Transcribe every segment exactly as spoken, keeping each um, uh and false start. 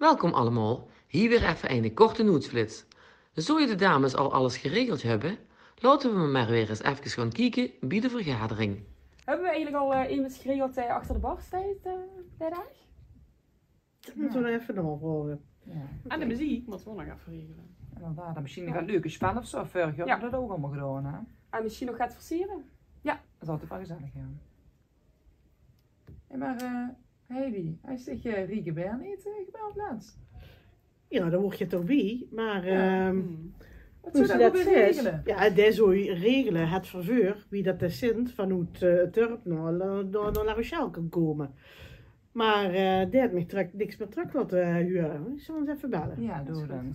Welkom allemaal, hier weer even een korte nieuwsflits. Zo je de dames al alles geregeld hebben, laten we maar weer eens even gaan kijken bij de vergadering. Hebben we eigenlijk al uh, iemand geregeld uh, achter de barstijd uh, vandaag? Dat moeten we nog even doorhoren. Ja. Okay. En de muziek moeten we nog even regelen. Inderdaad, en misschien gaat leuke spel of zo. Vorig jaar hebben we dat ook allemaal gedaan, hè? En misschien nog gaat versieren? Ja, dat is altijd wel gezellig, ja. Hey, maar uh, Heidi, hij zegt je Rieke Beer niet uh, gebeld laatst? Ja, daar word je toch bij, maar... Ja. Uh, hmm. Wat hoe zou ze dat dat weer zegt, regelen? ja, dat zou je regelen, het vervoer, wie dat is zint, vanuit uh, het dorp naar, naar, naar La Rochelle kan komen. Maar uh, die had me trek, niks meer terug laten huren. Ik zal eens even bellen. Ja, doe dan.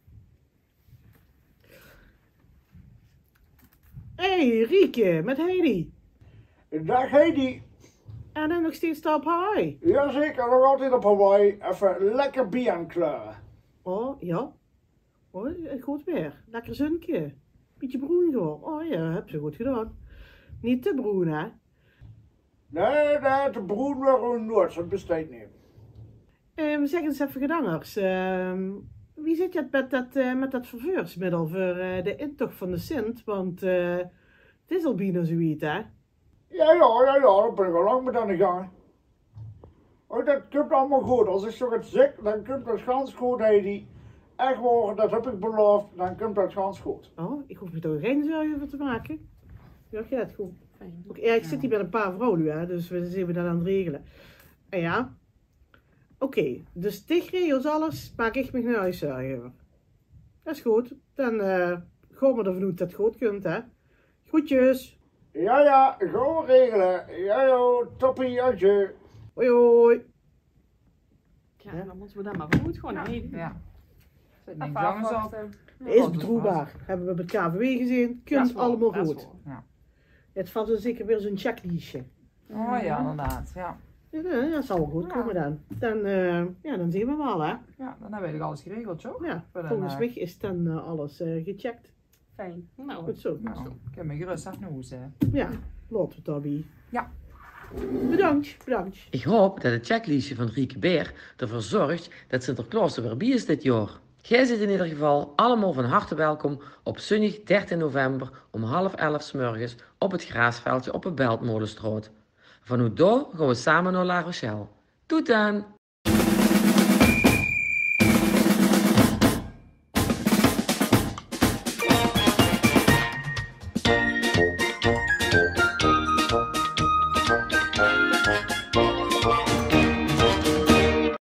Hey Rieke, met Heidi. Dag Heidi. En dan nog steeds daar op Hawaii. Jazeker, nog altijd op Hawaii. Even lekker bier aan kleuren. Oh, ja. Oh, goed weer. Lekker zunkje. Beetje groen gewoon. Oh ja, heb ze goed gedaan. Niet te groen, hè? Nee, nee, de broer wil nooit, dat besteedt niet. Um, zeg eens even gedangers. Um, wie zit je met dat, uh, met dat vervoersmiddel voor uh, de intocht van de Sint? Want uh, het is al bijna zoiets, hè? Ja, ja, ja, ja, daar ben ik al lang mee aan de gang. Oh, dat komt allemaal goed. Als ik zo het zeg, dan komt dat gans goed, Heidi. Echt waar, dat heb ik beloofd, dan komt dat gans goed. Oh, ik hoef me toch geen zorgen over te maken. Ja, gaat goed. Fijn. Okay, ja, ik zit hier met een paar vrouwen nu, hè, dus we zijn we dat aan het regelen. En ja, oké, okay, dus dich regels alles, maak ik me naar huis zorgen over. Dat is goed, dan uh, gaan we ervan uit dat het goed kunt, hè. Groetjes. Ja, ja, gewoon regelen. Ja, ja, toppie, adieu. Hoi, hoi. Ja, ja, dan moeten we dat maar goed gewoon ja. heen. Ja. Zet Even niks anders op. afwachten. Is betrouwbaar. Hebben we met K V W gezien, kunt Ja, allemaal dat is goed. wel. Ja. Het valt dus zeker weer zo'n checklistje. Oh ja, inderdaad. Ja. Ja, dat zal wel goed Ja. komen dan. Dan, uh, ja, dan zien we wel, hè. Ja, dan hebben we alles geregeld, toch? Ja, Voor volgens dan, mij is dan uh, alles uh, gecheckt. Fijn. Nou, Goed zo. Nou, ik heb me gerust af naar huis, hè. Ja, laten we het daarbij. Ja. Bedankt, bedankt. Ik hoop dat het checklistje van Rieke Beer ervoor zorgt dat Sinterklaas er weer bij is dit jaar. Jij zit in ieder geval allemaal van harte welkom op zondag dertien november om half elf 's morgens op het graasveldje op de Beltmolenstraat. Vanuit daar gaan we samen naar La Rochelle. Tot dan!